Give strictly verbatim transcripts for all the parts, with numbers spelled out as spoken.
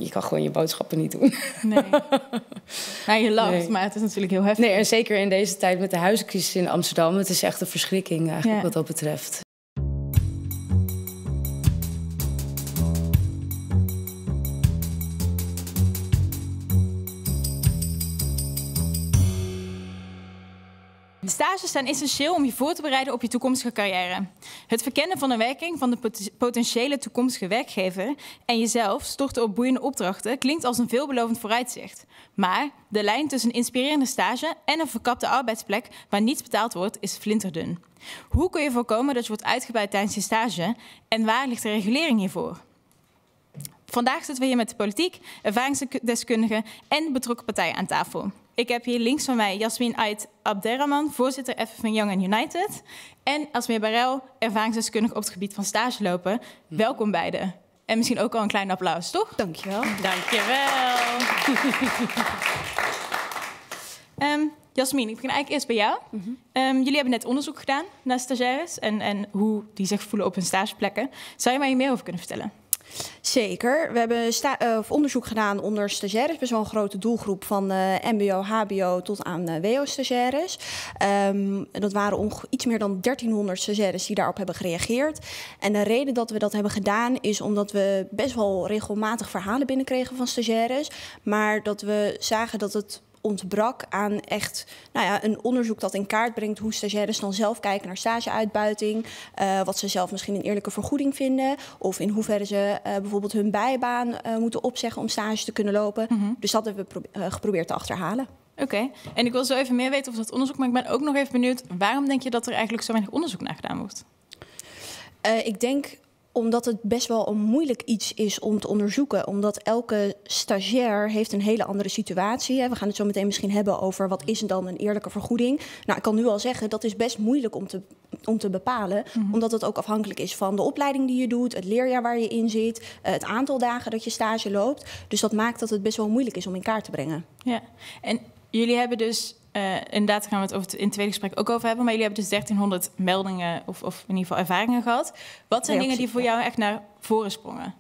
je kan gewoon je boodschappen niet doen. Nee. Nou, je lacht, Nee. maar het is natuurlijk heel heftig. Nee, en zeker in deze tijd met de huizencrisis in Amsterdam. Het is echt een verschrikking eigenlijk Ja. wat dat betreft. Stages zijn essentieel om je voor te bereiden op je toekomstige carrière. Het verkennen van de werking van de pot- potentiële toekomstige werkgever en jezelf storten op boeiende opdrachten klinkt als een veelbelovend vooruitzicht. Maar de lijn tussen een inspirerende stage en een verkapte arbeidsplek waar niets betaald wordt is flinterdun. Hoe kun je voorkomen dat je wordt uitgebuit tijdens je stage en waar ligt de regulering hiervoor? Vandaag zitten we hier met de politiek, ervaringsdeskundigen en betrokken partijen aan tafel. Ik heb hier links van mij Yasmin Ait Abderrahman, voorzitter F F N Young and United. En Asmir Barel, ervaringsdeskundige op het gebied van stage lopen. Welkom beiden. En misschien ook al een klein applaus, toch? Dankjewel. Dankjewel. um, Yasmin, ik begin eigenlijk eerst bij jou. Mm-hmm. um, jullie hebben net onderzoek gedaan naar stagiaires en, en hoe die zich voelen op hun stageplekken. Zou je mij hier meer over kunnen vertellen? Zeker. We hebben sta- uh, onderzoek gedaan onder stagiaires. Best wel een grote doelgroep van uh, mbo, hbo tot aan uh, W O-stagiaires. Um, dat waren onge- iets meer dan dertienhonderd stagiaires die daarop hebben gereageerd. En de reden dat we dat hebben gedaan is omdat we best wel regelmatig verhalen binnenkregen van stagiaires. Maar dat we zagen dat het ontbrak aan echt nou ja, een onderzoek dat in kaart brengt hoe stagiaires dan zelf kijken naar stageuitbuiting, uh, wat ze zelf misschien een eerlijke vergoeding vinden, of in hoeverre ze uh, bijvoorbeeld hun bijbaan uh, moeten opzeggen om stage te kunnen lopen. Mm-hmm. Dus dat hebben we pro- uh, geprobeerd te achterhalen. Oké, okay. En ik wil zo even meer weten over dat onderzoek, maar ik ben ook nog even benieuwd, waarom denk je dat er eigenlijk zo weinig onderzoek naar gedaan wordt? Uh, ik denk omdat het best wel een moeilijk iets is om te onderzoeken. Omdat elke stagiair heeft een hele andere situatie. We gaan het zo meteen misschien hebben over wat is dan een eerlijke vergoeding. Nou, ik kan nu al zeggen, dat is best moeilijk om te, om te bepalen. Mm-hmm. Omdat het ook afhankelijk is van de opleiding die je doet, het leerjaar waar je in zit, het aantal dagen dat je stage loopt. Dus dat maakt dat het best wel moeilijk is om in kaart te brengen. Ja, en jullie hebben dus, uh, inderdaad gaan we het over het in het tweede gesprek ook over hebben, maar jullie hebben dus dertienhonderd meldingen of, of in ieder geval ervaringen gehad. Wat zijn dingen die voor jou echt naar voren sprongen?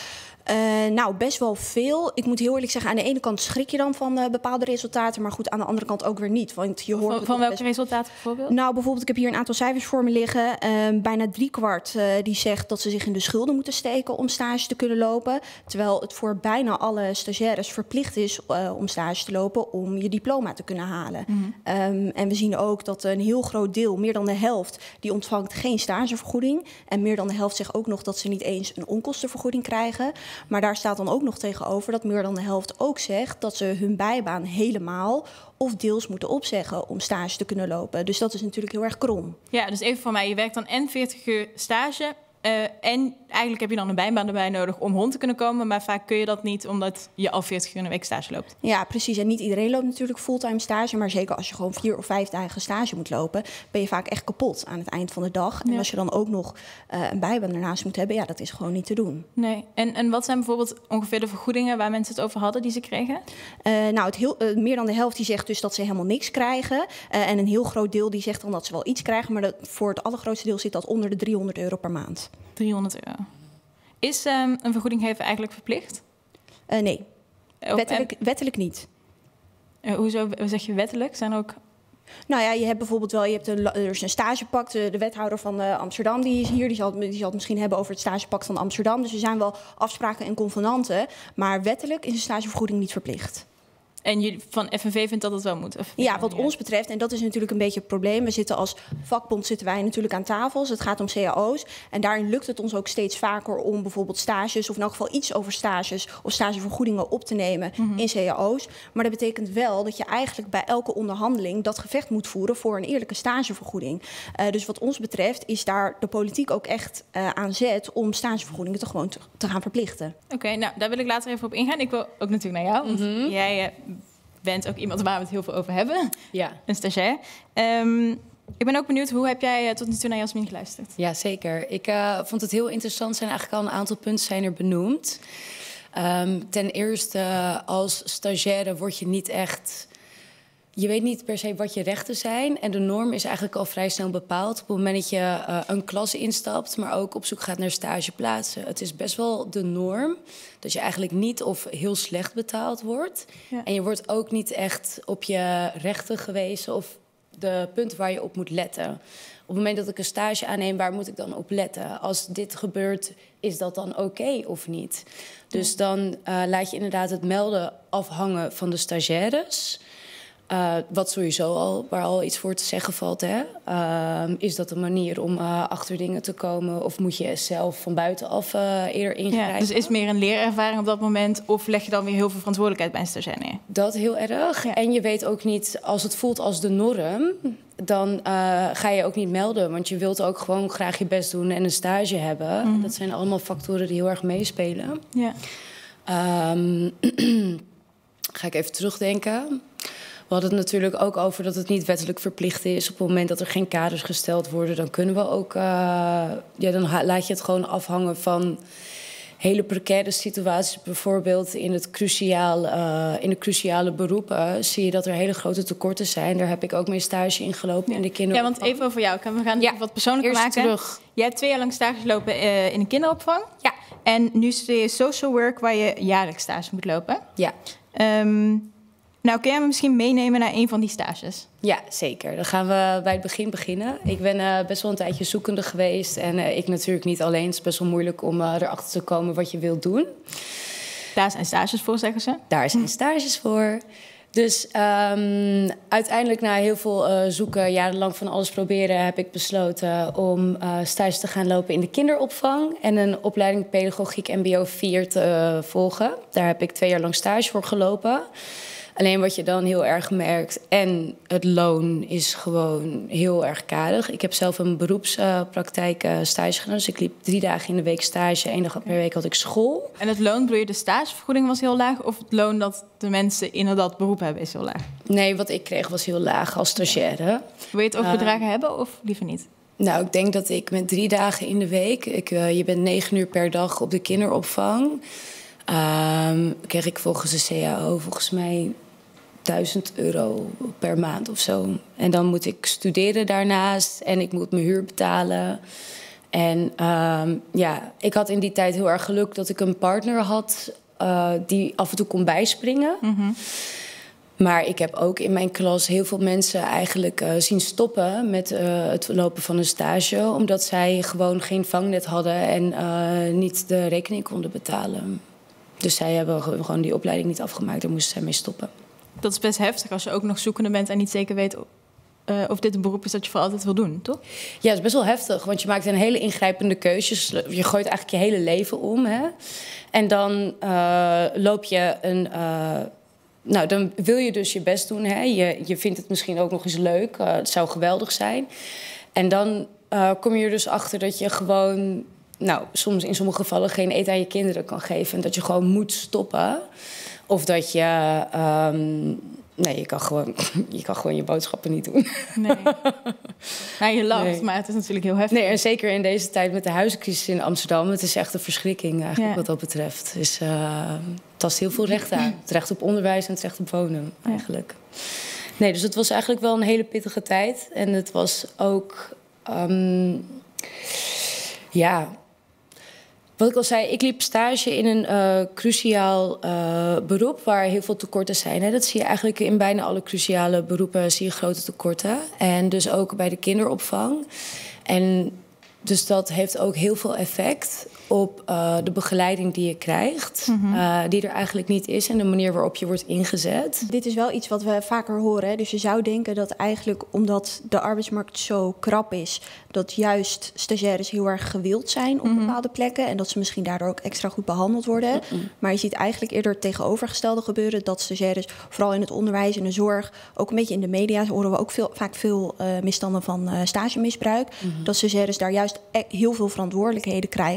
Uh, nou, best wel veel. Ik moet heel eerlijk zeggen, aan de ene kant schrik je dan van uh, bepaalde resultaten, maar goed, aan de andere kant ook weer niet. Want je hoort van van welke best... resultaten bijvoorbeeld? Nou, bijvoorbeeld, ik heb hier een aantal cijfers voor me liggen. Uh, bijna driekwart uh, die zegt dat ze zich in de schulden moeten steken om stage te kunnen lopen. Terwijl het voor bijna alle stagiaires verplicht is uh, om stage te lopen om je diploma te kunnen halen. Mm-hmm. Um, en we zien ook dat een heel groot deel, meer dan de helft, die ontvangt geen stagevergoeding. En meer dan de helft zegt ook nog dat ze niet eens een onkostenvergoeding krijgen. Maar daar staat dan ook nog tegenover dat meer dan de helft ook zegt dat ze hun bijbaan helemaal of deels moeten opzeggen om stage te kunnen lopen. Dus dat is natuurlijk heel erg krom. Ja, dus even voor mij, je werkt dan en veertig uur stage uh, en eigenlijk heb je dan een bijbaan erbij nodig om rond te kunnen komen, maar vaak kun je dat niet omdat je al veertig uur in de week stage loopt. Ja, precies. En niet iedereen loopt natuurlijk fulltime stage, maar zeker als je gewoon vier of vijf dagen stage moet lopen, ben je vaak echt kapot aan het eind van de dag. En ja. als je dan ook nog uh, een bijbaan ernaast moet hebben, ja, dat is gewoon niet te doen. Nee. En, en wat zijn bijvoorbeeld ongeveer de vergoedingen waar mensen het over hadden die ze kregen? Uh, nou, het heel, uh, meer dan de helft die zegt dus dat ze helemaal niks krijgen. Uh, en een heel groot deel die zegt dan dat ze wel iets krijgen, maar dat, voor het allergrootste deel zit dat onder de driehonderd euro per maand. driehonderd euro. Is um, een vergoeding geven eigenlijk verplicht? Uh, nee, oh, wettelijk, en... wettelijk niet. Uh, hoezo zeg je wettelijk? Zijn er ook... Nou ja, je hebt bijvoorbeeld wel, je hebt een, er is een stagepact. De, de wethouder van uh, Amsterdam die is hier, die zal, die zal het misschien hebben over het stagepact van Amsterdam. Dus er zijn wel afspraken en convenanten, maar wettelijk is een stagevergoeding niet verplicht. En jullie van F N V vindt dat het wel moet? Ja, wat ons betreft, en dat is natuurlijk een beetje het probleem. We zitten als vakbond zitten wij natuurlijk aan tafels. Het gaat om C A O's. En daarin lukt het ons ook steeds vaker om bijvoorbeeld stages, of in elk geval iets over stages of stagevergoedingen op te nemen mm-hmm. in C A O's. Maar dat betekent wel dat je eigenlijk bij elke onderhandeling dat gevecht moet voeren voor een eerlijke stagevergoeding. Uh, dus wat ons betreft is daar de politiek ook echt uh, aan zet om stagevergoedingen te gewoon te, te gaan verplichten. Oké, okay, nou daar wil ik later even op ingaan. Ik wil ook natuurlijk naar jou, want mm-hmm. jij... Uh, bent ook iemand waar we het heel veel over hebben. Ja. Een stagiair. Um, ik ben ook benieuwd, hoe heb jij uh, tot nu toe naar Yasmin geluisterd? Ja, zeker. Ik uh, vond het heel interessant. Er zijn eigenlijk al een aantal punten zijn er benoemd. Um, ten eerste, als stagiaire word je niet echt... je weet niet per se wat je rechten zijn. En de norm is eigenlijk al vrij snel bepaald. Op het moment dat je uh, een klas instapt, maar ook op zoek gaat naar stageplaatsen. Het is best wel de norm dat je eigenlijk niet of heel slecht betaald wordt. Ja. En je wordt ook niet echt op je rechten gewezen of de punten waar je op moet letten. Op het moment dat ik een stage aanneem, waar moet ik dan op letten? Als dit gebeurt, is dat dan oké okay of niet? Dus dan uh, laat je inderdaad het melden afhangen van de stagiaires. Uh, wat sowieso al, waar al iets voor te zeggen valt. Hè? Uh, is dat een manier om uh, achter dingen te komen? Of moet je zelf van buitenaf uh, eerder ingrijpen? Ja, dus is het meer een leerervaring op dat moment? Of leg je dan weer heel veel verantwoordelijkheid bij een stagiair neer? Dat heel erg. Ja. En je weet ook niet, als het voelt als de norm, dan uh, ga je ook niet melden. Want je wilt ook gewoon graag je best doen en een stage hebben. Mm-hmm. Dat zijn allemaal factoren die heel erg meespelen. Ja. Um, ga ik even terugdenken. We hadden het natuurlijk ook over dat het niet wettelijk verplicht is. Op het moment dat er geen kaders gesteld worden, dan kunnen we ook. Uh, ja, dan laat je het gewoon afhangen van hele precaire situaties. Bijvoorbeeld in, het cruciaal, uh, in de cruciale beroepen zie je dat er hele grote tekorten zijn. Daar heb ik ook mijn stage in gelopen in de kinderopvang. Ja, want even over jou. We gaan ja, wat persoonlijker eerst maken. Terug. Jij hebt twee jaar lang stage gelopen uh, in de kinderopvang. Ja. En nu studeer je social work, waar je jaarlijks stage moet lopen. Ja. Um, Nou, kun jij me misschien meenemen naar een van die stages? Ja, zeker. Dan gaan we bij het begin beginnen. Ik ben uh, best wel een tijdje zoekende geweest. En uh, ik natuurlijk niet alleen. Het is best wel moeilijk om uh, erachter te komen wat je wilt doen. Daar zijn stages voor, zeggen ze? Daar zijn stages voor. Dus um, uiteindelijk na heel veel uh, zoeken, jarenlang van alles proberen, heb ik besloten om uh, stage te gaan lopen in de kinderopvang en een opleiding pedagogiek M B O vier te uh, volgen. Daar heb ik twee jaar lang stage voor gelopen. Alleen wat je dan heel erg merkt, en het loon is gewoon heel erg karig. Ik heb zelf een beroepspraktijk uh, stage gedaan. Dus ik liep drie dagen in de week stage, één dag per week had ik school. En het loon, bedoel je de stagevergoeding was heel laag? Of het loon dat de mensen inderdaad beroep hebben is heel laag? Nee, wat ik kreeg was heel laag als stagiaire. Wil je het over bedragen uh, hebben of liever niet? Nou, ik denk dat ik met drie dagen in de week... Ik, uh, je bent negen uur per dag op de kinderopvang. Um, kreeg ik volgens de C A O volgens mij duizend euro per maand of zo. En dan moet ik studeren daarnaast en ik moet mijn huur betalen. En um, ja, ik had in die tijd heel erg geluk dat ik een partner had uh, die af en toe kon bijspringen. Mm-hmm. Maar ik heb ook in mijn klas heel veel mensen eigenlijk uh, zien stoppen met uh, het lopen van een stage, omdat zij gewoon geen vangnet hadden en uh, niet de rekening konden betalen. Dus zij hebben gewoon die opleiding niet afgemaakt, daar moesten zij mee stoppen. Dat is best heftig als je ook nog zoekende bent en niet zeker weet uh, of dit een beroep is dat je voor altijd wil doen, toch? Ja, het is best wel heftig, want je maakt een hele ingrijpende keuze. Je gooit eigenlijk je hele leven om, hè? En dan uh, loop je een... Uh, nou, dan wil je dus je best doen, hè? Je, je vindt het misschien ook nog eens leuk. Uh, het zou geweldig zijn. En dan uh, kom je er dus achter dat je gewoon... nou, soms in sommige gevallen geen eten aan je kinderen kan geven. En dat je gewoon moet stoppen. Of dat je... Um, nee, je kan, gewoon, je kan gewoon je boodschappen niet doen. Nee. Nou, je lacht, nee. Maar het is natuurlijk heel heftig. Nee, en zeker in deze tijd met de huizencrisis in Amsterdam. Het is echt een verschrikking eigenlijk, ja. Wat dat betreft. Dus uh, tast heel veel recht aan. Het recht op onderwijs en het recht op wonen, eigenlijk. Ja. Nee, dus het was eigenlijk wel een hele pittige tijd. En het was ook... Um, ja... Wat ik al zei, ik liep stage in een uh, cruciaal uh, beroep waar heel veel tekorten zijn. Hè. Dat zie je eigenlijk in bijna alle cruciale beroepen, zie je grote tekorten. En dus ook bij de kinderopvang. En dus dat heeft ook heel veel effect op uh, de begeleiding die je krijgt. Mm-hmm. Uh, die er eigenlijk niet is en de manier waarop je wordt ingezet. Dit is wel iets wat we vaker horen. Hè? Dus je zou denken dat eigenlijk omdat de arbeidsmarkt zo krap is, dat juist stagiaires heel erg gewild zijn op mm-hmm. bepaalde plekken. En dat ze misschien daardoor ook extra goed behandeld worden. Mm-hmm. Maar je ziet eigenlijk eerder het tegenovergestelde gebeuren. Dat stagiaires, vooral in het onderwijs en de zorg, ook een beetje in de media horen we ook veel, vaak veel uh, misstanden van uh, stagemisbruik. Mm-hmm. Dat stagiaires daar juist heel veel verantwoordelijkheden krijgen. Mm-hmm.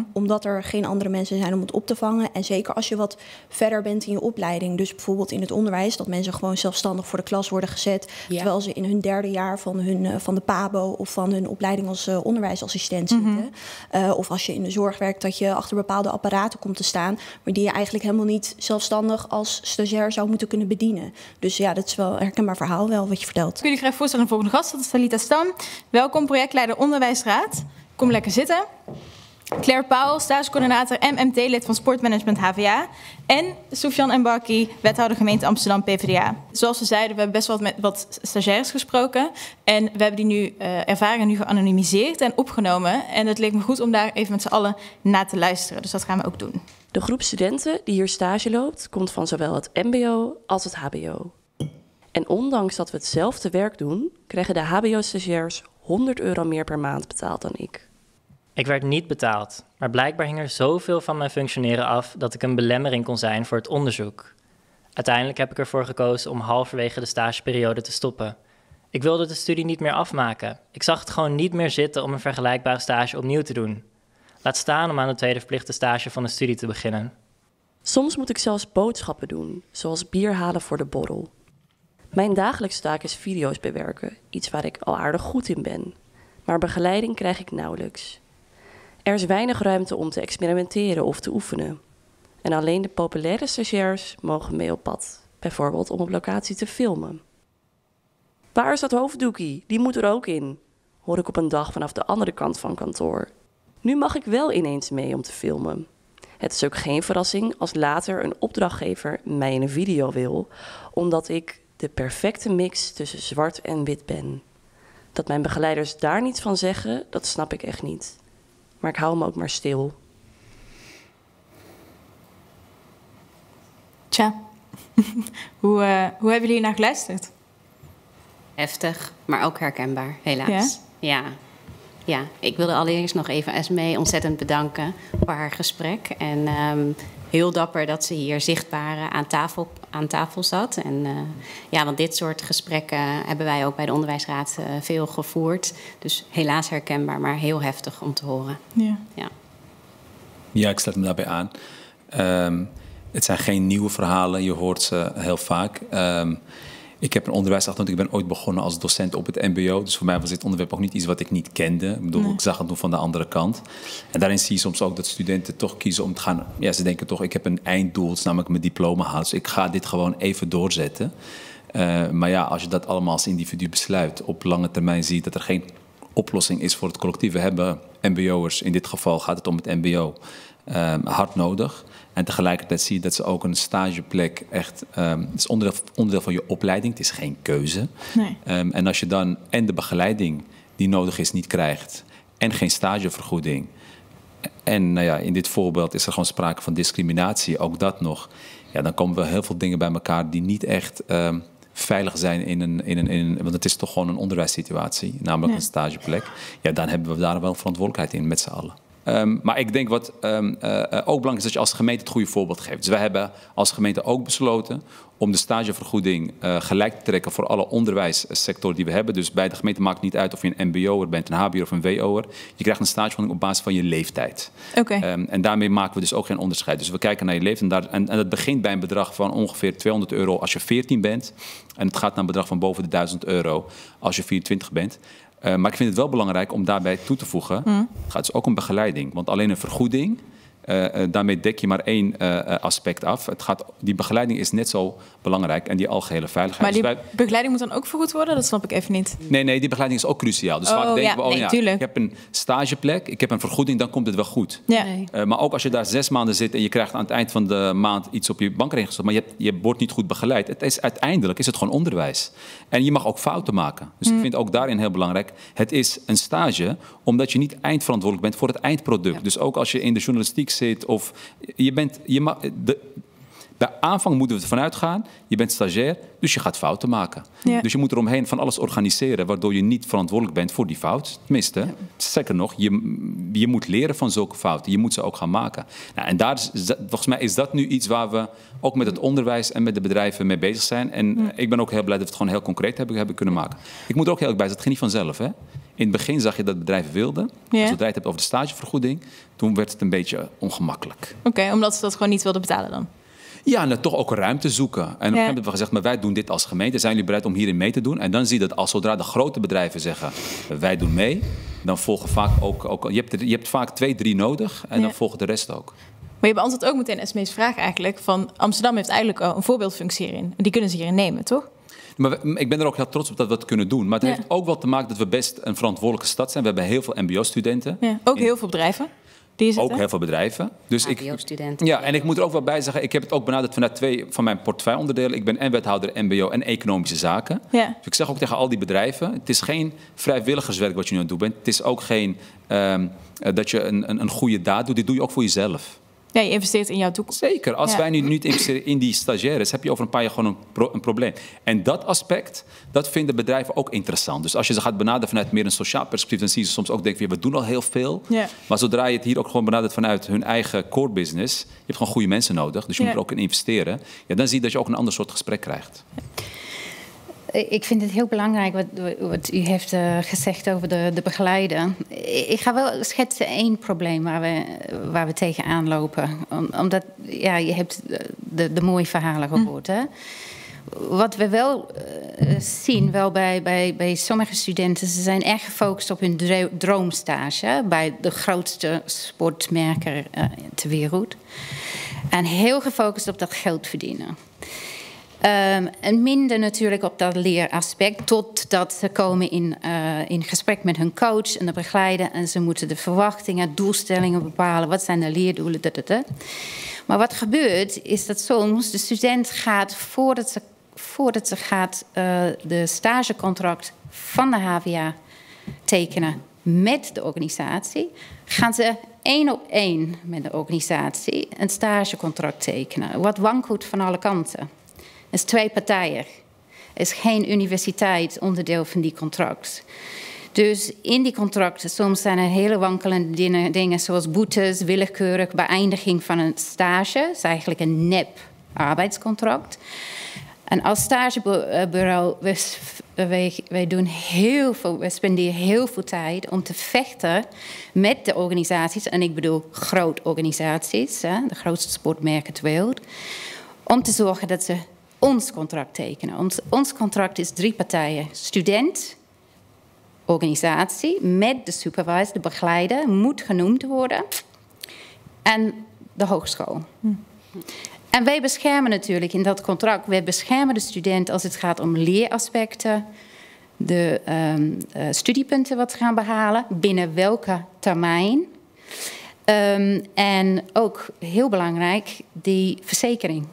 mm-hmm. omdat er geen andere mensen zijn om het op te vangen. En zeker als je wat verder bent in je opleiding. Dus bijvoorbeeld in het onderwijs, dat mensen gewoon zelfstandig voor de klas worden gezet. Ja. Terwijl ze in hun derde jaar van, hun, van de P A B O of van hun opleiding als uh, onderwijsassistent zitten. Mm-hmm. Uh, of als je in de zorg werkt, dat je achter bepaalde apparaten komt te staan, maar die je eigenlijk helemaal niet zelfstandig als stagiair zou moeten kunnen bedienen. Dus ja, dat is wel een herkenbaar verhaal wel wat je vertelt. Ik wil jullie graag voorstellen aan de volgende gast, dat is Talita Stam. Welkom, projectleider Onderwijsraad. Kom lekker zitten. Claire Pauwel, stagecoördinator M M T-lid van Sportmanagement H V A. En Soufiane Mbaki, wethouder gemeente Amsterdam P V D A. Zoals we zeiden, we hebben best wel met wat stagiaires gesproken. En we hebben die nu uh, ervaringen nu geanonimiseerd en opgenomen. En het leek me goed om daar even met z'n allen naar te luisteren. Dus dat gaan we ook doen. De groep studenten die hier stage loopt, komt van zowel het M B O als het H B O. En ondanks dat we hetzelfde werk doen, krijgen de H B O-stagiairs honderd euro meer per maand betaald dan ik. Ik werd niet betaald, maar blijkbaar hing er zoveel van mijn functioneren af dat ik een belemmering kon zijn voor het onderzoek. Uiteindelijk heb ik ervoor gekozen om halverwege de stageperiode te stoppen. Ik wilde de studie niet meer afmaken. Ik zag het gewoon niet meer zitten om een vergelijkbare stage opnieuw te doen. Laat staan om aan de tweede verplichte stage van de studie te beginnen. Soms moet ik zelfs boodschappen doen, zoals bier halen voor de borrel. Mijn dagelijkse taak is video's bewerken, iets waar ik al aardig goed in ben. Maar begeleiding krijg ik nauwelijks. Er is weinig ruimte om te experimenteren of te oefenen. En alleen de populaire stagiairs mogen mee op pad, bijvoorbeeld om op locatie te filmen. Waar is dat hoofddoekie? Die moet er ook in, hoor ik op een dag vanaf de andere kant van kantoor. Nu mag ik wel ineens mee om te filmen. Het is ook geen verrassing als later een opdrachtgever mij in een video wil, omdat ik de perfecte mix tussen zwart en wit ben. Dat mijn begeleiders daar niets van zeggen, dat snap ik echt niet. Maar ik hou me ook maar stil. Tja, hoe, uh, hoe hebben jullie naar geluisterd? Heftig, maar ook herkenbaar, helaas. Ja? Ja. Ja, ik wilde allereerst nog even Esmee ontzettend bedanken voor haar gesprek. En um, heel dapper dat ze hier zichtbaar aan tafel, aan tafel zat. En uh, ja, want dit soort gesprekken hebben wij ook bij de Onderwijsraad uh, veel gevoerd. Dus helaas herkenbaar, maar heel heftig om te horen. Ja, ja. Ja, ik sluit me daarbij aan. Um, het zijn geen nieuwe verhalen, je hoort ze heel vaak. Um, Ik heb een onderwijsachtergrond. Ik ben ooit begonnen als docent op het M B O. Dus voor mij was dit onderwerp ook niet iets wat ik niet kende. Ik bedoel, nee. Ik zag het toen van de andere kant. En daarin zie je soms ook dat studenten toch kiezen om te gaan. Ja, ze denken toch, ik heb een einddoel, het is namelijk mijn diploma halen. Dus ik ga dit gewoon even doorzetten. Uh, maar ja, als je dat allemaal als individu besluit, op lange termijn zie je dat er geen oplossing is voor het collectief. We hebben M B O'ers, in dit geval gaat het om het M B O, uh, hard nodig. En tegelijkertijd zie je dat ze ook een stageplek echt... Um, het is onderdeel, onderdeel van je opleiding, het is geen keuze. Nee. Um, en als je dan en de begeleiding die nodig is niet krijgt... en geen stagevergoeding... en nou ja, in dit voorbeeld is er gewoon sprake van discriminatie, ook dat nog... ja, dan komen we heel veel dingen bij elkaar die niet echt... Um, veilig zijn in een, in, een, in een... want het is toch gewoon een onderwijssituatie, namelijk ja. een stageplek. Ja, dan hebben we daar wel verantwoordelijkheid in met z'n allen. Um, maar ik denk wat um, uh, ook belangrijk is dat je als gemeente het goede voorbeeld geeft. Dus wij hebben als gemeente ook besloten om de stagevergoeding uh, gelijk te trekken voor alle onderwijssectoren die we hebben. Dus bij de gemeente maakt het niet uit of je een M B O'er bent, een H B O'er of een W O'er. Je krijgt een stagevergoeding op basis van je leeftijd. Okay. Um, en daarmee maken we dus ook geen onderscheid. Dus we kijken naar je leeftijd. En, daar, en, en dat begint bij een bedrag van ongeveer tweehonderd euro als je veertien bent. En het gaat naar een bedrag van boven de duizend euro als je vierentwintig bent. Uh, maar ik vind het wel belangrijk om daarbij toe te voegen... Mm. Het gaat dus ook om begeleiding. Want alleen een vergoeding, uh, uh, daarmee dek je maar één uh, aspect af. Het gaat, die begeleiding is net zo belangrijk en die algehele veiligheid. Maar die dus wij... begeleiding moet dan ook vergoed worden? Dat snap ik even niet. Nee, nee, die begeleiding is ook cruciaal. Dus oh, vaak denken ja, we, oh nee, ja, tuurlijk. ik heb een stageplek, ik heb een vergoeding, dan komt het wel goed. Ja. Nee. Uh, maar ook als je daar zes maanden zit en je krijgt aan het eind van de maand iets op je bankrekening gezet, maar je, hebt, je wordt niet goed begeleid. Het is, uiteindelijk is het gewoon onderwijs. En je mag ook fouten maken. Dus mm. ik vind ook daarin heel belangrijk, het is een stage, omdat je niet eindverantwoordelijk bent voor het eindproduct. Ja. Dus ook als je in de journalistiek zit of je bent, je mag, de, bij aanvang moeten we ervan uitgaan, je bent stagiair, dus je gaat fouten maken. Ja. Dus je moet eromheen van alles organiseren, waardoor je niet verantwoordelijk bent voor die fout. Tenminste, ja. Zeker nog, je, je moet leren van zulke fouten. Je moet ze ook gaan maken. Nou, en daar is, volgens mij is dat nu iets waar we ook met het onderwijs en met de bedrijven mee bezig zijn. En ja. ik ben ook heel blij dat we het gewoon heel concreet hebben, hebben kunnen maken. Ik moet er ook heel erg bij, dat ging niet vanzelf, hè? In het begin zag je dat bedrijven wilden. Ja. Zodra je het hebt over de stagevergoeding, toen werd het een beetje ongemakkelijk. Oké, okay, omdat ze dat gewoon niet wilden betalen dan? Ja, en dan toch ook ruimte zoeken. En op een gegeven moment hebben we gezegd, maar wij doen dit als gemeente. Zijn jullie bereid om hierin mee te doen? En dan zie je dat als zodra de grote bedrijven zeggen, wij doen mee, dan volgen vaak ook... ook je, hebt, je hebt vaak twee, drie nodig en ja. dan volgt de rest ook. Maar je beantwoordt ook meteen Esmee's vraag eigenlijk van Amsterdam heeft eigenlijk al een voorbeeldfunctie hierin. Die kunnen ze hierin nemen, toch? Maar we, ik ben er ook heel trots op dat we het kunnen doen. Maar het ja. heeft ook wel te maken dat we best een verantwoordelijke stad zijn. We hebben heel veel mbo-studenten. Ja, ook heel veel bedrijven. Die ook heel veel bedrijven. Dus ik, mbo-studenten. Ja, en ik moet er ook wel bij zeggen, ik heb het ook benaderd vanuit twee van mijn portefeuilleonderdelen. Ik ben en wethouder mbo en economische zaken. Ja. Dus ik zeg ook tegen al die bedrijven, het is geen vrijwilligerswerk wat je nu aan het doen bent. Het is ook geen um, dat je een, een, een goede daad doet. Dit doe je ook voor jezelf. Ja, je investeert in jouw toekomst. Zeker. Als ja. wij nu niet investeren in die stagiaires, heb je over een paar jaar gewoon een, pro- een probleem. En dat aspect, dat vinden bedrijven ook interessant. Dus als je ze gaat benaderen vanuit meer een sociaal perspectief, dan zie je ze soms ook denken, we doen al heel veel. Ja. Maar zodra je het hier ook gewoon benadert vanuit hun eigen core business, je hebt gewoon goede mensen nodig, dus je ja. moet er ook in investeren. Ja, dan zie je dat je ook een ander soort gesprek krijgt. Ik vind het heel belangrijk wat, wat u heeft uh, gezegd over de, de begeleider. Ik ga wel schetsen één probleem waar we, waar we tegenaan lopen. Om, omdat, ja, je hebt de, de mooie verhalen gehoord. Hè? Wat we wel uh, zien, wel bij, bij, bij sommige studenten, ze zijn erg gefocust op hun droomstage bij de grootste sportmerker uh, ter wereld. En heel gefocust op dat geld verdienen. Um, en minder natuurlijk op dat leeraspect, totdat ze komen in, uh, in gesprek met hun coach en de begeleider. En ze moeten de verwachtingen, doelstellingen bepalen. Wat zijn de leerdoelen? Dat, dat, dat. Maar wat gebeurt, is dat soms de student gaat, voordat ze, voordat ze gaat uh, de stagecontract van de H V A tekenen met de organisatie, gaan ze één op één met de organisatie een stagecontract tekenen. Wat wankelt van alle kanten. Het is twee partijen. Er is geen universiteit onderdeel van die contract. Dus in die contracten soms zijn er hele wankelende dingen, dingen zoals boetes, willekeurig beëindiging van een stage. Dat is eigenlijk een nep arbeidscontract. En als stagebureau, wij, wij doen heel veel, wij spenderen heel veel tijd om te vechten met de organisaties. En ik bedoel grote organisaties, hè, de grootste sportmerken ter wereld. Om te zorgen dat ze ons contract tekenen. Ons, ons contract is drie partijen. Student, organisatie, met de supervisor, de begeleider, moet genoemd worden. En de hogeschool. Hm. En wij beschermen natuurlijk in dat contract, wij beschermen de student als het gaat om leeraspecten, de um, uh, studiepunten wat ze gaan behalen, binnen welke termijn. Um, en ook heel belangrijk, die verzekering.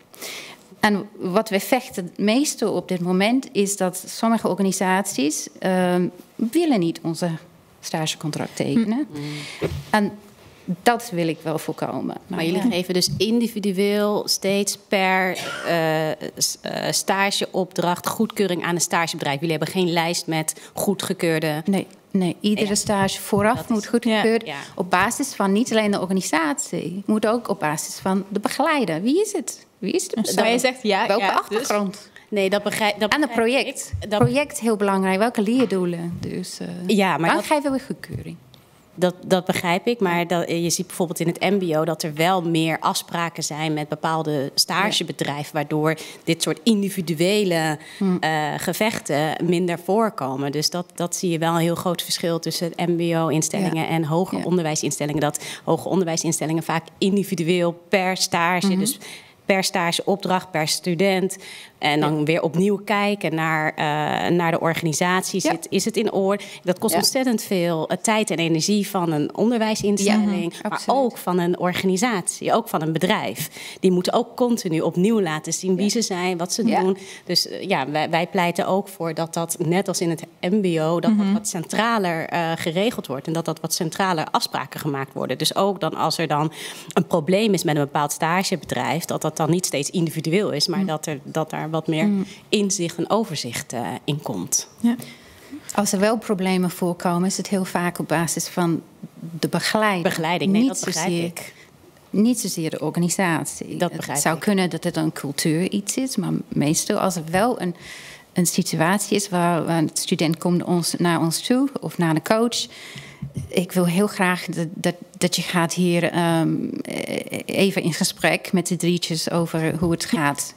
En wat we vechten het meeste op dit moment is dat sommige organisaties uh, willen niet onze stagecontract tekenen. Mm. En dat wil ik wel voorkomen. Maar, maar jullie ja. geven dus individueel steeds per uh, stageopdracht goedkeuring aan een stagebedrijf. Jullie hebben geen lijst met goedgekeurde... Nee. Nee, iedere ja. stage vooraf dat moet goedgekeurd. Ja, ja. Op basis van niet alleen de organisatie, moet ook op basis van de begeleider. Wie is het? Wie is het? Maar je zegt ja. Welke ja, achtergrond? Dus, nee, dat begrijp, dat en het project. Het project heel belangrijk. Welke leerdoelen? Dus uh, ja, maar dan dat... geven we goedkeuring. Dat, dat begrijp ik, maar dat, je ziet bijvoorbeeld in het mbo dat er wel meer afspraken zijn met bepaalde stagebedrijven, waardoor dit soort individuele hmm. uh, gevechten minder voorkomen. Dus dat, dat zie je wel een heel groot verschil tussen mbo-instellingen ja. en hoger ja. onderwijsinstellingen. Dat hoger onderwijsinstellingen vaak individueel per stage, mm-hmm. dus per stageopdracht, per student. En dan ja. weer opnieuw kijken naar, uh, naar de organisatie. Ja. Zit, is het in orde? Dat kost ja. ontzettend veel uh, tijd en energie van een onderwijsinstelling. Ja, maar ook van een organisatie, ook van een bedrijf. Die moeten ook continu opnieuw laten zien wie ja. ze zijn, wat ze ja. doen. Dus uh, ja, wij, wij pleiten ook voor dat dat, net als in het mbo... dat mm-hmm. dat wat centraler uh, geregeld wordt. En dat dat wat centraler afspraken gemaakt worden. Dus ook dan als er dan een probleem is met een bepaald stagebedrijf, dat dat dan niet steeds individueel is, maar mm. dat er dat daar wat meer mm. inzicht en overzicht uh, in komt. Ja. Als er wel problemen voorkomen, is het heel vaak op basis van de begeleiding. Begeleiding, nee, niet dat begrijp zozeer, ik. Niet zozeer de organisatie. Dat begrijp het zou ik. kunnen dat het een cultuur iets is, maar meestal als er wel een, een situatie is waar een student komt ons, naar ons toe of naar de coach. Ik wil heel graag dat, dat, dat je gaat hier um, even in gesprek met de drietjes over hoe het gaat.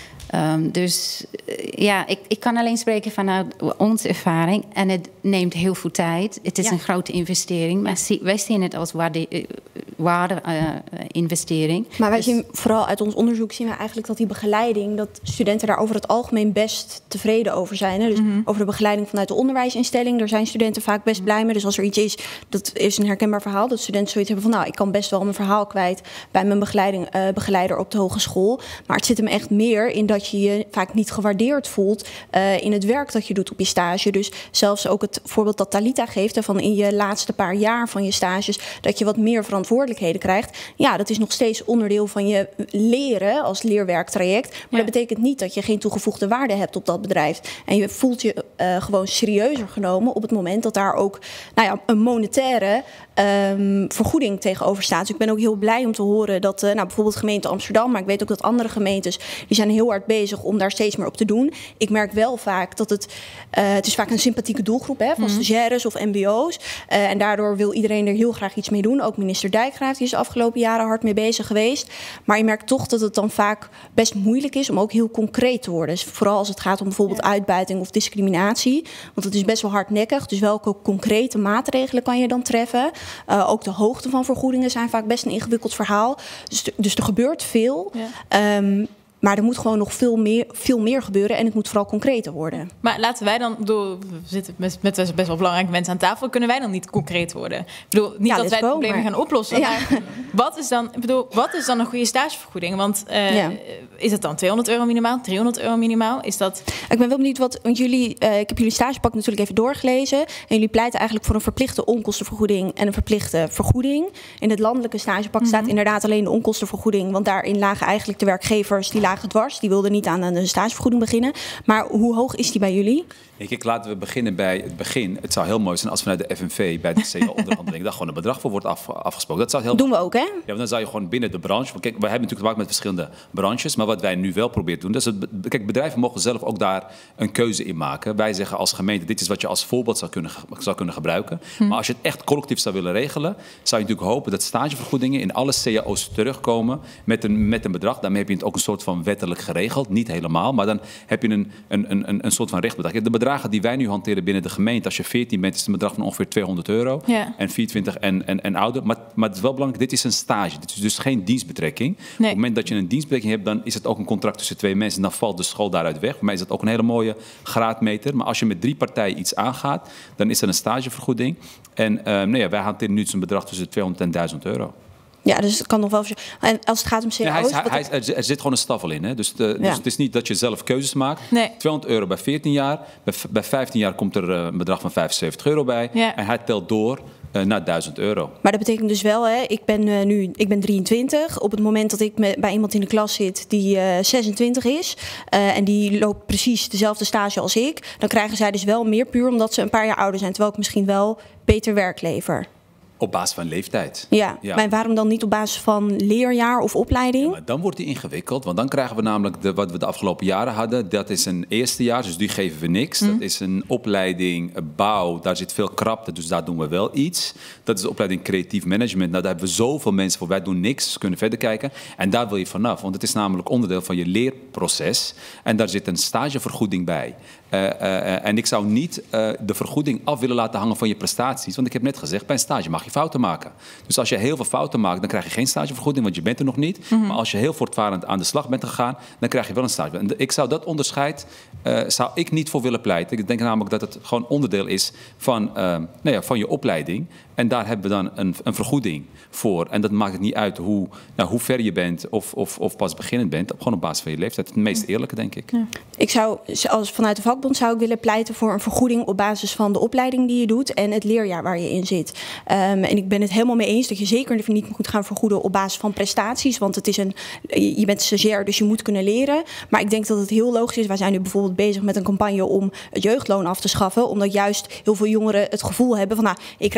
Um, dus ja, ik, ik kan alleen spreken vanuit onze ervaring. En het neemt heel veel tijd. Het is ja. een grote investering. Maar zie, wij zien het als waarde, waarde uh, investering. Maar wij dus, zien vooral uit ons onderzoek zien we eigenlijk dat die begeleiding, dat studenten daar over het algemeen best tevreden over zijn. Hè? Dus mm-hmm. over de begeleiding vanuit de onderwijsinstelling, daar zijn studenten vaak best blij mee. Dus als er iets is, dat is een herkenbaar verhaal. Dat studenten zoiets hebben van, nou, ik kan best wel mijn verhaal kwijt bij mijn begeleiding, uh, begeleider op de hogeschool. Maar het zit hem echt meer in dat je je vaak niet gewaardeerd voelt uh, in het werk dat je doet op je stage. Dus zelfs ook het voorbeeld dat Talita geeft, van in je laatste paar jaar van je stages, dat je wat meer verantwoordelijkheden krijgt. Ja, dat is nog steeds onderdeel van je leren als leerwerktraject. Maar ja. dat betekent niet dat je geen toegevoegde waarde hebt op dat bedrijf. En je voelt je uh, gewoon serieuzer genomen op het moment dat daar ook nou ja, een monetaire um, vergoeding tegenover staat. Dus ik ben ook heel blij om te horen dat uh, nou, bijvoorbeeld gemeente Amsterdam, maar ik weet ook dat andere gemeentes, die zijn heel hard bezig om daar steeds meer op te doen. Ik merk wel vaak dat het... Uh, het is vaak een sympathieke doelgroep, hè, van mm-hmm. stagiaires of mbo's. Uh, en daardoor wil iedereen er heel graag iets mee doen. Ook minister Dijkgraaf, die is de afgelopen jaren hard mee bezig geweest. Maar je merkt toch dat het dan vaak best moeilijk is om ook heel concreet te worden. Dus vooral als het gaat om bijvoorbeeld ja. uitbuiting of discriminatie. Want het is best wel hardnekkig. Dus welke concrete maatregelen kan je dan treffen? Uh, ook de hoogte van vergoedingen zijn vaak best een ingewikkeld verhaal. Dus, dus er gebeurt veel. Ja. Um, Maar er moet gewoon nog veel meer, veel meer gebeuren en het moet vooral concreter worden. Maar laten wij dan, bedoel, we zitten met, met best wel belangrijke mensen aan tafel, kunnen wij dan niet concreet worden? Ik bedoel, niet ja, dat wij het probleem maar... gaan oplossen. Ja. Maar wat is dan, ik bedoel, wat is dan een goede stagevergoeding? Want uh, ja. is het dan tweehonderd euro minimaal, driehonderd euro minimaal? Is dat... Ik ben wel benieuwd wat, want jullie, uh, ik heb jullie stagepak natuurlijk even doorgelezen. En jullie pleiten eigenlijk voor een verplichte onkostenvergoeding en een verplichte vergoeding. In het landelijke stagepak mm-hmm. staat inderdaad alleen de onkostenvergoeding, want daarin lagen eigenlijk de werkgevers die lagen dwars. Die wilden niet aan een stagevergoeding beginnen. Maar hoe hoog is die bij jullie? Kijk, laten we beginnen bij het begin. Het zou heel mooi zijn als vanuit de F N V bij de C A O-onderhandeling daar gewoon een bedrag voor wordt af, afgesproken. Dat zou heel doen we ook, hè? Ja, want dan zou je gewoon binnen de branche... Want kijk, we hebben natuurlijk te maken met verschillende branches. Maar wat wij nu wel proberen te doen... Dat is het, kijk, bedrijven mogen zelf ook daar een keuze in maken. Wij zeggen als gemeente, dit is wat je als voorbeeld zou kunnen, zou kunnen gebruiken. Hm. Maar als je het echt collectief zou willen regelen... zou je natuurlijk hopen dat stagevergoedingen in alle C A O's terugkomen met een, met een bedrag. Daarmee heb je het ook een soort van wettelijk geregeld. Niet helemaal, maar dan heb je een, een, een, een soort van rechtbedrag. De bedragen die wij nu hanteren binnen de gemeente, als je veertien bent, is het een bedrag van ongeveer tweehonderd euro. Ja. En vierentwintig en, en, en ouder. Maar, maar het is wel belangrijk, dit is een stage. Dit is dus geen dienstbetrekking. Nee. Op het moment dat je een dienstbetrekking hebt, dan is het ook een contract tussen twee mensen. Dan valt de school daaruit weg. Voor mij is dat ook een hele mooie graadmeter. Maar als je met drie partijen iets aangaat, dan is er een stagevergoeding. En uh, nou ja, wij hanteren nu een bedrag tussen tweehonderd en duizend euro. Ja, dus het kan nog wel... En als het gaat om C A O's... Ja, hij, hij, hij, er zit gewoon een staf al in. Hè? Dus, de, ja. dus het is niet dat je zelf keuzes maakt. Nee. tweehonderd euro bij veertien jaar. Bij, bij vijftien jaar komt er een bedrag van vijfenzeventig euro bij. Ja. En hij telt door uh, naar duizend euro. Maar dat betekent dus wel, hè, ik ben uh, nu ik ben drieëntwintig. Op het moment dat ik met, bij iemand in de klas zit die uh, zesentwintig is... Uh, en die loopt precies dezelfde stage als ik... dan krijgen zij dus wel meer puur omdat ze een paar jaar ouder zijn. Terwijl ik misschien wel beter werk lever. Op basis van leeftijd. Ja, ja, maar waarom dan niet op basis van leerjaar of opleiding? Ja, maar dan wordt die ingewikkeld, want dan krijgen we namelijk de, wat we de afgelopen jaren hadden. Dat is een eerstejaars, dus die geven we niks. Mm. Dat is een opleiding bouw, daar zit veel krapte, dus daar doen we wel iets. Dat is de opleiding creatief management. Nou, daar hebben we zoveel mensen voor. Wij doen niks, ze kunnen verder kijken. En daar wil je vanaf, want het is namelijk onderdeel van je leerproces. En daar zit een stagevergoeding bij. Uh, uh, en ik zou niet uh, de vergoeding af willen laten hangen van je prestaties. Want ik heb net gezegd, bij een stage mag je fouten maken. Dus als je heel veel fouten maakt, dan krijg je geen stagevergoeding, want je bent er nog niet. Mm-hmm. Maar als je heel voortvarend aan de slag bent gegaan, dan krijg je wel een stage. En ik zou dat onderscheid, uh, zou ik niet voor willen pleiten. Ik denk namelijk dat het gewoon onderdeel is van, uh, nou ja, van je opleiding. En daar hebben we dan een, een vergoeding voor. En dat maakt het niet uit hoe, nou, hoe ver je bent of, of, of pas beginnend bent. Gewoon op basis van je leeftijd. Het meest eerlijke, denk ik. Ja. Ik zou, als vanuit de vakbond zou ik willen pleiten voor een vergoeding op basis van de opleiding die je doet en het leerjaar waar je in zit. Um, en ik ben het helemaal mee eens dat je zeker niet moet gaan vergoeden op basis van prestaties. Want het is een, je bent stagiair, dus je moet kunnen leren. Maar ik denk dat het heel logisch is. Wij zijn nu bijvoorbeeld bezig met een campagne om het jeugdloon af te schaffen. Omdat juist heel veel jongeren het gevoel hebben van, nou, ik krijg minder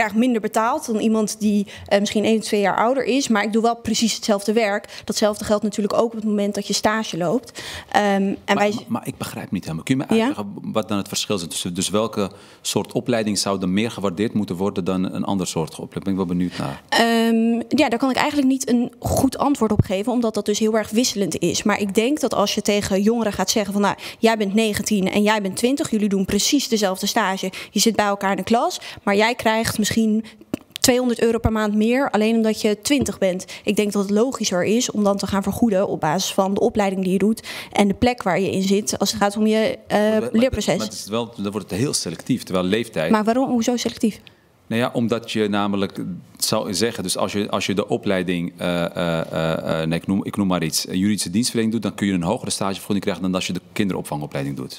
betaald dan iemand die uh, misschien één, twee jaar ouder is. Maar ik doe wel precies hetzelfde werk. Datzelfde geldt natuurlijk ook op het moment dat je stage loopt. Um, en maar, wij... maar, maar ik begrijp niet helemaal. Kun je me uitleggen ja? wat dan het verschil is tussen? Dus welke soort opleiding zou er meer gewaardeerd moeten worden dan een ander soort opleiding? Ben ik wel benieuwd naar. Um, ja, daar kan ik eigenlijk niet een goed antwoord op geven, omdat dat dus heel erg wisselend is. Maar ik denk dat als je tegen jongeren gaat zeggen van, nou, jij bent negentien en jij bent twintig, jullie doen precies dezelfde stage. Je zit bij elkaar in de klas, maar jij krijgt misschien tweehonderd euro per maand meer, alleen omdat je twintig bent. Ik denk dat het logischer is om dan te gaan vergoeden op basis van de opleiding die je doet en de plek waar je in zit als het gaat om je uh, maar, leerproces. Maar het is wel, dan wordt het heel selectief, terwijl leeftijd... Maar waarom? Hoezo selectief? Nou ja, omdat je namelijk zou zeggen, dus als je, als je de opleiding, uh, uh, uh, nee, ik, noem, ik noem maar iets, juridische dienstverlening doet, dan kun je een hogere stagevergoeding krijgen dan als je de kinderopvangopleiding doet.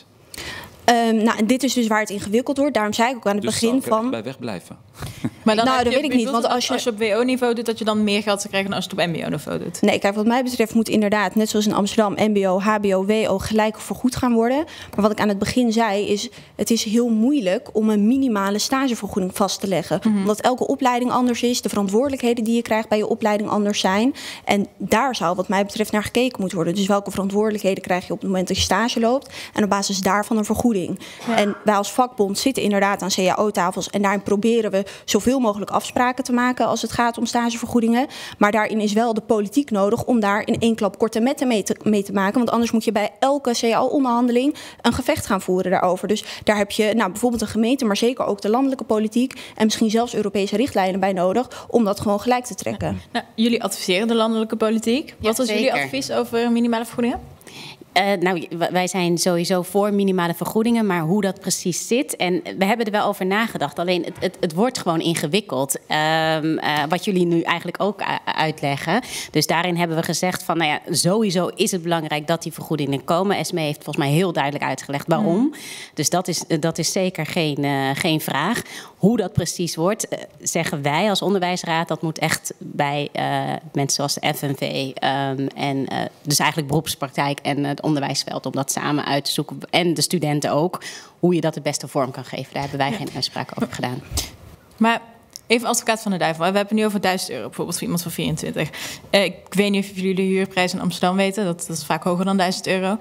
Um, nou, en dit is dus waar het ingewikkeld wordt. Daarom zei ik ook aan het dus begin van... Dus bij wegblijven. Maar dan nou, dat je, weet ik niet. Want als je... als je op W O-niveau doet, dat je dan meer geld zou krijgen dan als je het op M B O-niveau doet? Nee, kijk, wat mij betreft moet inderdaad, net zoals in Amsterdam, M B O, H B O, W O gelijk vergoed gaan worden. Maar wat ik aan het begin zei, is het is heel moeilijk om een minimale stagevergoeding vast te leggen. Mm-hmm. Omdat elke opleiding anders is, de verantwoordelijkheden die je krijgt bij je opleiding anders zijn. En daar zou wat mij betreft naar gekeken moeten worden. Dus welke verantwoordelijkheden krijg je op het moment dat je stage loopt en op basis daarvan een vergoeding. Ja. En wij als vakbond zitten inderdaad aan C A O-tafels en daarin proberen we zoveel mogelijk afspraken te maken als het gaat om stagevergoedingen. Maar daarin is wel de politiek nodig om daar in één klap korte metten mee te, mee te maken. Want anders moet je bij elke C A O-onderhandeling een gevecht gaan voeren daarover. Dus daar heb je nou, bijvoorbeeld een gemeente, maar zeker ook de landelijke politiek en misschien zelfs Europese richtlijnen bij nodig om dat gewoon gelijk te trekken. Ja. Nou, jullie adviseren de landelijke politiek. Ja, Wat was zeker. jullie advies over minimale vergoedingen? Uh, nou, wij zijn sowieso voor minimale vergoedingen, maar hoe dat precies zit. En we hebben er wel over nagedacht. Alleen het, het, het wordt gewoon ingewikkeld. Um, uh, wat jullie nu eigenlijk ook uitleggen. Dus daarin hebben we gezegd van, nou ja, sowieso is het belangrijk dat die vergoedingen komen. Esmee heeft volgens mij heel duidelijk uitgelegd waarom. Mm. Dus dat is, dat is zeker geen, uh, geen vraag. Hoe dat precies wordt, uh, zeggen wij als onderwijsraad, dat moet echt bij uh, mensen zoals de F N V um, en uh, dus eigenlijk beroepspraktijk en uh, het onderwijsveld om dat samen uit te zoeken. En de studenten ook, hoe je dat de beste vorm kan geven. Daar hebben wij ja. geen uitspraak over gedaan. Maar even advocaat van de duivel. We hebben het nu over duizend euro bijvoorbeeld voor iemand van vierentwintig. Uh, ik weet niet of jullie de huurprijs in Amsterdam weten. Dat, dat is vaak hoger dan duizend euro.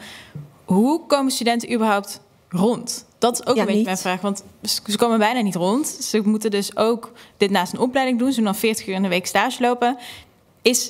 Hoe komen studenten überhaupt rond? Dat is ook ja, een beetje niet. Mijn vraag, want ze komen bijna niet rond. Ze moeten dus ook dit naast een opleiding doen. Ze doen dan veertig uur in de week stage lopen. Is,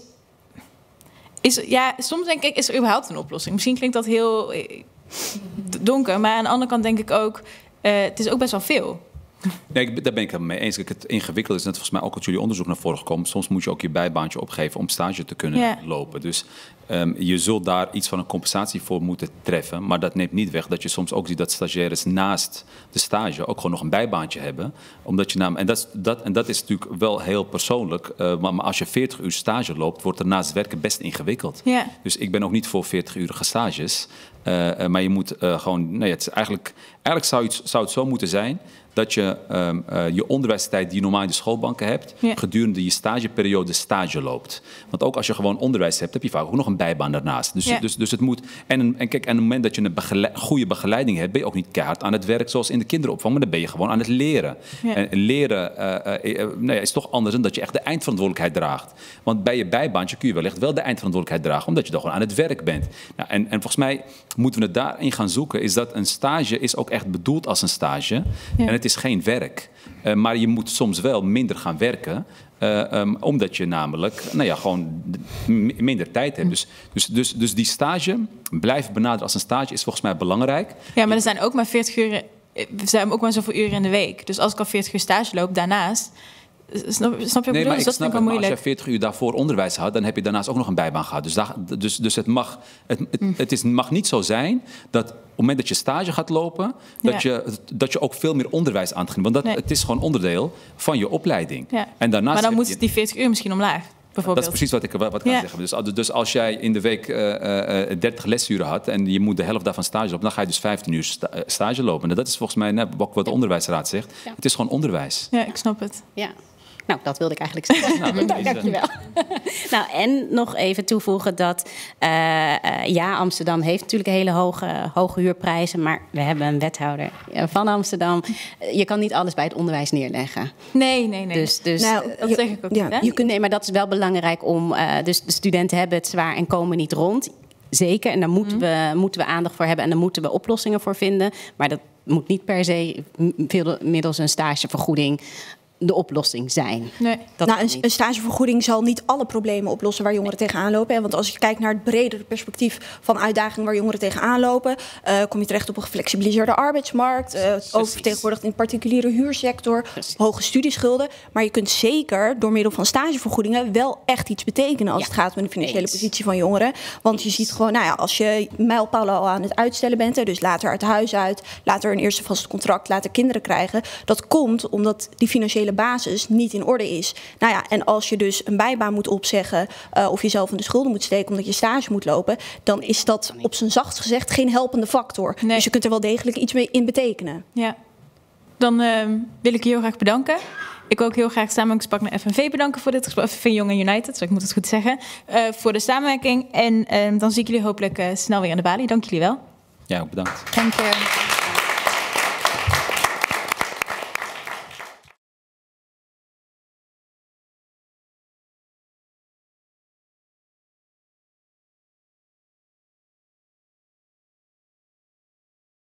is, ja, soms denk ik, is er überhaupt een oplossing? Misschien klinkt dat heel donker, maar aan de andere kant denk ik ook, uh, het is ook best wel veel. Nee, daar ben ik het mee eens. Het ingewikkeld is net volgens mij ook uit jullie onderzoek naar voren gekomen. Soms moet je ook je bijbaantje opgeven om stage te kunnen ja. lopen. Dus um, je zult daar iets van een compensatie voor moeten treffen. Maar dat neemt niet weg dat je soms ook ziet dat stagiaires naast de stage ook gewoon nog een bijbaantje hebben. Omdat je nam, en, dat, dat, en dat is natuurlijk wel heel persoonlijk. Uh, maar als je veertig uur stage loopt, wordt er naast werken best ingewikkeld. Ja. Dus ik ben ook niet voor veertig-urige stages. Uh, uh, maar je moet uh, gewoon... Nee, het is eigenlijk, eigenlijk zou, het, zou het zo moeten zijn dat je um, uh, je onderwijstijd die je normaal in de schoolbanken hebt, ja. gedurende je stageperiode stage loopt. Want ook als je gewoon onderwijs hebt, heb je vaak ook nog een bijbaan daarnaast. Dus, ja. dus, dus het moet... En, en kijk, en op het moment dat je een begeleid, goede begeleiding hebt, ben je ook niet keihard aan het werk zoals in de kinderopvang, maar dan ben je gewoon aan het leren. Ja. En leren uh, uh, uh, nee, is toch anders dan dat je echt de eindverantwoordelijkheid draagt. Want bij je bijbaantje kun je wellicht wel de eindverantwoordelijkheid dragen, omdat je dan gewoon aan het werk bent. Nou, en, en volgens mij moeten we het daarin gaan zoeken, is dat een stage is ook echt bedoeld als een stage. Ja. En het is geen werk. Uh, maar je moet soms wel minder gaan werken. Uh, um, omdat je namelijk nou ja, gewoon m- minder tijd hebt. Dus, dus, dus, dus die stage, blijven benaderen als een stage, is volgens mij belangrijk. Ja, maar er zijn ook maar veertig uur, er zijn ook maar zoveel uren in de week. Dus als ik al veertig uur stage loop, daarnaast... Snap, snap je nee, maar dus ik snap het, maar als je veertig uur daarvoor onderwijs had, dan heb je daarnaast ook nog een bijbaan gehad. Dus, daar, dus, dus het, mag, het, het, het is, mag niet zo zijn dat op het moment dat je stage gaat lopen, dat, ja. je, dat je ook veel meer onderwijs aan gaat nemen. Want dat, nee. het is gewoon onderdeel van je opleiding. Ja. En daarnaast maar dan moet je, die veertig uur misschien omlaag. Dat is precies wat ik, wat ik ja. ga zeggen. Dus, dus als jij in de week uh, uh, dertig lesuren had en je moet de helft daarvan stage lopen, dan ga je dus vijftien uur sta, uh, stage lopen. En dat is volgens mij net wat de onderwijsraad zegt. Ja. Het is gewoon onderwijs. Ja, ik snap het. Ja. Nou, dat wilde ik eigenlijk zeggen. Nou, Dank, dankjewel. Nou, en nog even toevoegen dat uh, uh, ja, Amsterdam heeft natuurlijk hele hoge, hoge huurprijzen, maar we hebben een wethouder van Amsterdam. Je kan niet alles bij het onderwijs neerleggen. Nee, nee, nee. Dus, dus, nou, dat je, zeg ik ook ja, niet. Hè? Je kunt, nee, maar dat is wel belangrijk om. Uh, dus de studenten hebben het zwaar en komen niet rond. Zeker, en daar moeten, mm. we, moeten we aandacht voor hebben en daar moeten we oplossingen voor vinden. Maar dat moet niet per se middels een stagevergoeding de oplossing zijn. Nee. Dat nou, een, een stagevergoeding zal niet alle problemen oplossen waar jongeren nee. tegenaan lopen. Hè? Want als je kijkt naar het bredere perspectief van uitdagingen waar jongeren tegenaan lopen, uh, kom je terecht op een geflexibiliseerde arbeidsmarkt, uh, oververtegenwoordigd in de particuliere huursector, Precies. hoge studieschulden. Maar je kunt zeker door middel van stagevergoedingen wel echt iets betekenen als ja. het gaat met de financiële Eens. positie van jongeren. Want Eens. je ziet gewoon, nou ja, als je mijlpalen al aan het uitstellen bent, hè, dus later uit huis uit, later een eerste vast contract, later kinderen krijgen, dat komt omdat die financiële basis niet in orde is. Nou ja, en als je dus een bijbaan moet opzeggen uh, of jezelf in de schulden moet steken omdat je stage moet lopen, dan is dat op zijn zachtst gezegd geen helpende factor. Nee. Dus je kunt er wel degelijk iets mee in betekenen. Ja, dan uh, wil ik je heel graag bedanken. Ik wil ook heel graag het samenwerkingspartner F N V bedanken voor dit gesprek. F N V Young United, zo ik moet het goed zeggen. Uh, voor de samenwerking. En uh, dan zie ik jullie hopelijk uh, snel weer aan de balie. Dank jullie wel. Ja, ook bedankt. Dank je.